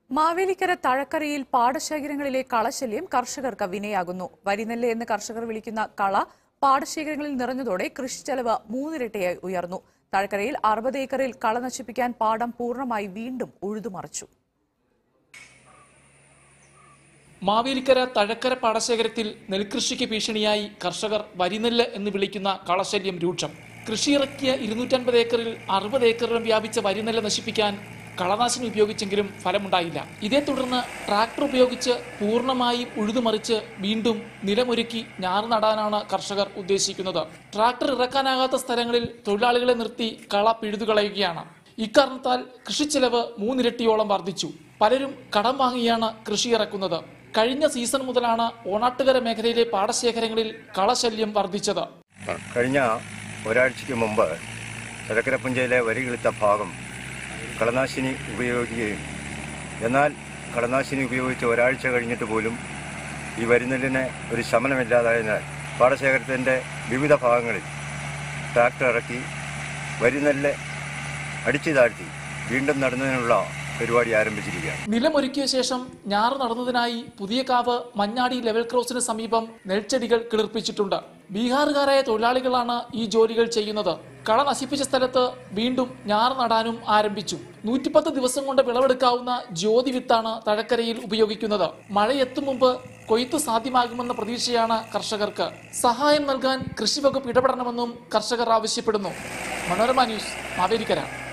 മാവേലിക്കര തഴക്കരയിൽ പാടശേഖരങ്ങളിലെ കളശല്യം കർഷകർക്ക് വിനയാകുന്നു. വരിനെല്ല് എന്ന് കർഷകർ വിളിക്കുന്ന കള പാടശേഖരങ്ങളിൽ നിറഞ്ഞതോടെ കൃഷിച്ചെലവ് മൂന്നിരട്ടിയായി ഉയർന്നു. തഴക്കരയിൽ 60 ഏക്കറിൽ കള നശിപ്പിക്കാൻ പാടം പൂർണ്ണമായി വീണ്ടും ഉഴുതുമറിച്ചു. മാവേലിക്കര തഴക്കര പാടശേഖരത്തിൽ നെൽകൃഷിക്ക് ഭീഷണിയായി കർഷകർ വരിനെല്ല് എന്ന് വിളിക്കുന്ന കളശല്യം രൂക്ഷം. കൃഷിയിറക്കിയ 250 ഏക്കറിൽ 60 ഏക്കറിലും വ്യാപിച്ച വരിനെല്ല് നശിപ്പിക്കാൻ കളനാശിനി ഉപയോഗിച്ചെങ്കിലും ഫലമുണ്ടായില്ല. ഇതേ തുടർന്ന് ട്രാക്ടർ ഉപയോഗിച്ച് പൂർണ്ണമായും ഉഴുതുമറിച്ച് വീണ്ടും നിലമൊരുക്കി ഞാറ് നടാനാണ് കർഷകർ ഉദ്ദേശിക്കുന്നത്. ട്രാക്ടർ ഇറക്കാനാകാത്ത സ്ഥലങ്ങളിൽ തൊഴിലാളികളെ നിർത്തി കള പിഴുതുകളയുകയാണ്. ഇക്കാരണത്താൽ കൃഷിച്ചെലവ് മൂന്നിരട്ടിയോളം വർദ്ധിച്ചു. പലരും കടം വാങ്ങിയാണ് കൃഷി ഇറക്കുന്നത്. കഴിഞ്ഞ സീസൺ മുതലാണ് ഓണാട്ടുകര മേഖലയിലെ പാടശേഖരങ്ങളിൽ കളശല്യം വർദ്ധിച്ചത്. കഴിഞ്ഞ ഒരാഴ്ചയ്ക്ക് മുമ്പ് തഴക്കര പുഞ്ചയിലെ വരികിളിത്ത ഭാഗം കളനാശിനി ഉപയോഗിക്കുകയും എന്നാൽ കളനാശിനി ഉപയോഗിച്ച് ഒരാഴ്ച കഴിഞ്ഞിട്ട് പോലും ഈ വരിനെല്ലിന് ഒരു ശമനമില്ലാതായതിനാൽ പാടശേഖരത്തിൻ്റെ വിവിധ ഭാഗങ്ങളിൽ ട്രാക്ടർ ഇറക്കി വരിനെല്ല് അടിച്ചു താഴ്ത്തി വീണ്ടും നടുന്നതിനുള്ള പരിപാടി ആരംഭിച്ചിരിക്കുകയാണ്. നിലമൊരുക്കിയ ശേഷം ഞാറ് നടന്നതിനായി പുതിയകാവ് മഞ്ഞാടി ലെവൽ ക്രോസിന് സമീപം നെൽച്ചെടികൾ കിളിർപ്പിച്ചിട്ടുണ്ട്. ബീഹാറുകാരായ തൊഴിലാളികളാണ് ഈ ജോലികൾ ചെയ്യുന്നത്. കള നശിപ്പിച്ച സ്ഥലത്ത് വീണ്ടും ഞാറ് നടാനും ആരംഭിച്ചു. 110 ദിവസം കൊണ്ട് വിളവെടുക്കാവുന്ന ജ്യോതി വിത്താണ് തഴക്കരയിൽ ഉപയോഗിക്കുന്നത്. മഴയെത്തും മുമ്പ് കൊയ്ത്ത് സാധ്യമാകുമെന്ന പ്രതീക്ഷയാണ് കർഷകർക്ക്. സഹായം നൽകാൻ കൃഷിവകുപ്പ് ഇടപെടണമെന്നും കർഷകർ ആവശ്യപ്പെടുന്നു. മനോരമ ന്യൂസ്, മാവേലിക്കര.